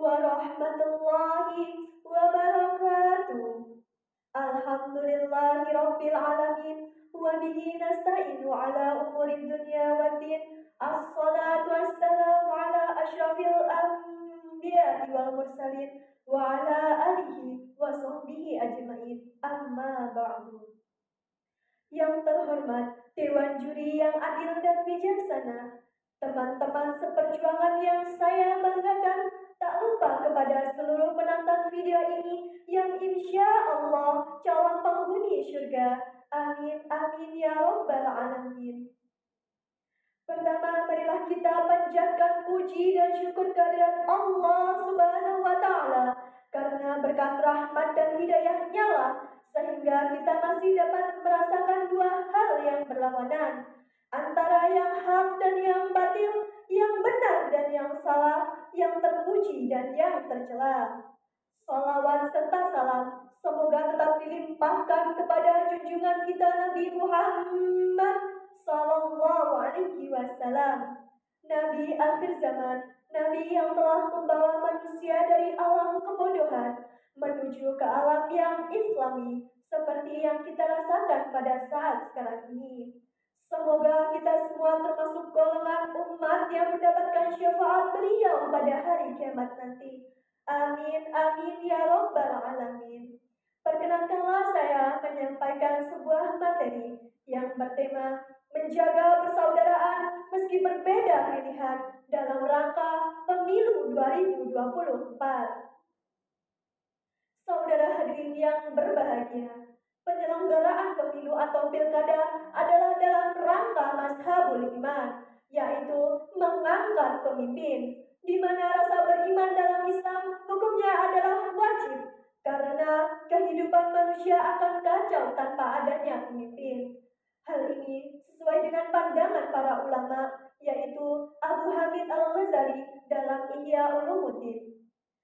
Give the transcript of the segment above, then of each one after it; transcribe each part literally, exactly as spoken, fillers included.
warahmatullahi wabarakatuh. Alhamdulillahi rabbil alamin wa bihi nasta'inu ala umurid dunya waddin. Assalatu wassalamu ala asyrafil anbiya'i wal mursalin wa ala alihi wa sahbihi ajma'in. Amma ba'du. Yang terhormat Dewan Juri yang adil dan bijaksana, teman-teman seperjuangan yang saya banggakan, tak lupa kepada seluruh penonton video ini yang insya Allah calon penghuni surga. Amin, amin ya rabbal alamin. Pertama, marilah kita panjatkan puji dan syukur kehadirat Allah Subhanahu wa Ta'ala, karena berkat rahmat dan hidayahnya lah sehingga kita masih dapat merasakan dua hal yang berlawanan, antara yang hak dan yang batil, yang benar dan yang salah, yang terpuji dan yang tercela. Salawat serta salam semoga tetap dilimpahkan kepada junjungan kita Nabi Muhammad Sallallahu Alaihi Wasallam, Nabi akhir zaman, Nabi yang telah membawa manusia dari alam kebodohan menuju ke alam yang islami seperti yang kita rasakan pada saat sekarang ini. Semoga kita semua termasuk golongan umat yang mendapatkan syafaat beliau pada hari kiamat nanti. Amin, amin ya rabbal alamin. Perkenankanlah saya menyampaikan sebuah materi yang bertema menjaga persaudaraan meski berbeda pilihan dalam rangka pemilu dua ribu dua puluh empat. Saudara hadirin yang berbahagia, penyelenggaraan pemilu atau pilkada adalah dalam rangka mazhabul iman, yaitu mengangkat pemimpin, di mana rasa beriman dalam Islam hukumnya adalah wajib, karena kehidupan manusia akan kacau tanpa adanya pemimpin. Hal ini sesuai dengan pandangan para ulama, yaitu Abu Hamid Al-Ghazali dalam Ihya Ulumuddin.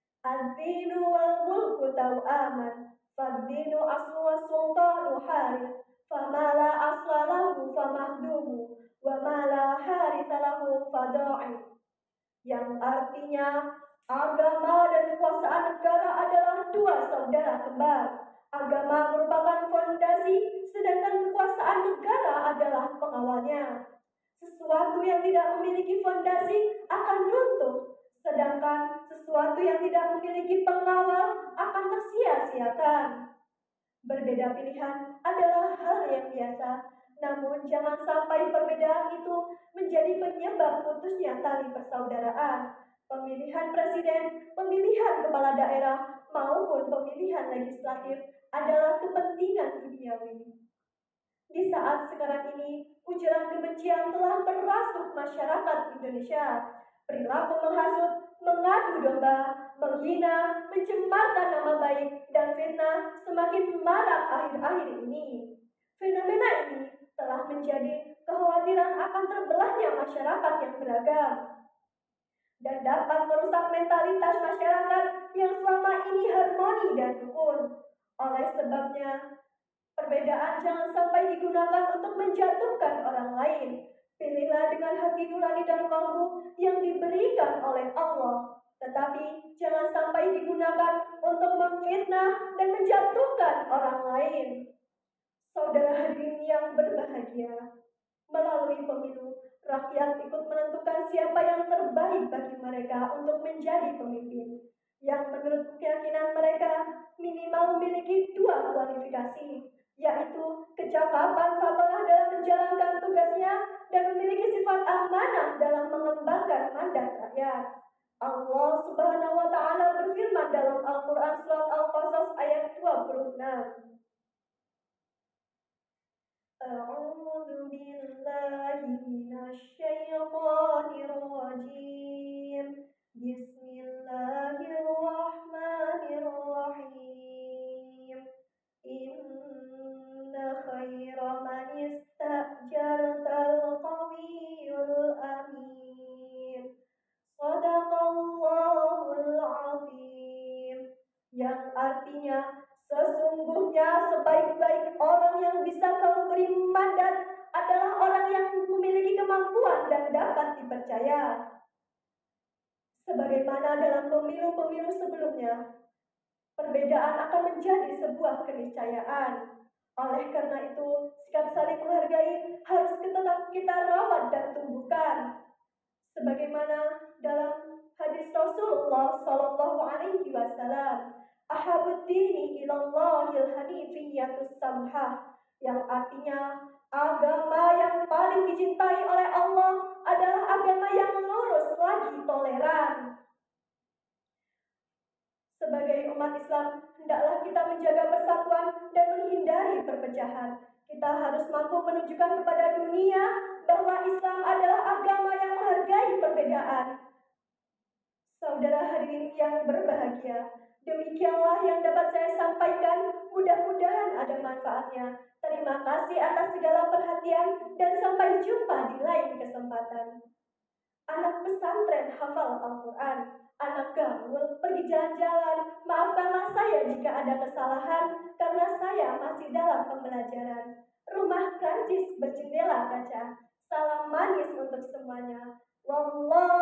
Ad-dinu wal mulku taw'aman, fad-dinu aslu wa sultanu harith, famala asla lahu famahdumu, wa mala haritha lahu fada'i. Yang artinya, agama dan kekuasaan negara adalah dua saudara kembar. Agama merupakan fondasi, sedangkan kekuasaan negara adalah pengawalnya. Sesuatu yang tidak memiliki fondasi akan runtuh, sedangkan sesuatu yang tidak memiliki pengawal akan tersia-siakan. Berbeda pilihan adalah hal yang biasa, namun jangan sampai perbedaan itu menjadi penyebab putusnya tali persaudaraan. Pemilihan presiden, pemilihan kepala daerah, maupun pemilihan legislatif adalah kepentingan duniawi. Di saat sekarang ini, ujaran kebencian telah merasuk masyarakat Indonesia. Perilaku menghasut, mengadu domba, menghina, mencemarkan nama baik, dan fitnah semakin marak akhir-akhir ini. Fenomena ini telah menjadi kekhawatiran akan terbelahnya masyarakat yang beragam dan dapat merusak mentalitas masyarakat yang selama ini harmoni dan rukun. Oleh sebabnya, perbedaan jangan sampai digunakan untuk menjatuhkan orang lain. Pilihlah dengan hati nurani dan kalbu yang diberikan oleh Allah, tetapi jangan sampai digunakan untuk memfitnah dan menjatuhkan orang lain. Saudara hadirin yang berbahagia, melalui pemilu, rakyat ikut menentukan siapa yang terbaik bagi mereka untuk menjadi pemimpin, yang menurut keyakinan mereka minimal memiliki dua kualifikasi, yaitu kecakapan fatonah dalam menjalankan tugasnya dan memiliki sifat amanah dalam mengembangkan mandat rakyat. Allah Subhanahu wa Ta'ala berfirman dalam Al-Quran surat Al-Qasas ayat dua puluh enam. A'udzu billahi minasy syaithanir rajim. Bismillahirrahmanirrahim. Inna khaira man istajartal qawiyyul amin. Shadaqallahul azim. Yang artinya, sesungguhnya sebaik-baik orang yang bisa kamu beri mandat adalah orang yang memiliki kemampuan dan dapat Sebagaimana dalam pemilu-pemilu sebelumnya, perbedaan akan menjadi sebuah keniscayaan. Oleh karena itu, sikap saling menghargai harus tetap kita rawat dan tumbuhkan. Sebagaimana dalam hadis Rasulullah Shallallahu Alaihi Wasallam, "Ahabuddini ilallahil hanifiyatus samhah," yang artinya agama yang paling dicintai oleh Allah adalah agama yang lurus lagi toleran. Sebagai umat Islam, hendaklah kita menjaga persatuan dan menghindari perpecahan. Kita harus mampu menunjukkan kepada dunia bahwa Islam adalah agama yang menghargai perbedaan. Saudara hadirin yang berbahagia, demikianlah yang dapat saya sampaikan. Mudah-mudahan ada manfaatnya. Terima kasih atas segala perhatian dan sampai jumpa di lain kesempatan. Anak pesantren hafal Al-Quran, anak gaul pergi jalan-jalan. Maafkanlah saya jika ada kesalahan karena saya masih dalam pembelajaran. Rumah Prancis berjendela kaca. Salam manis untuk semuanya. Wallah.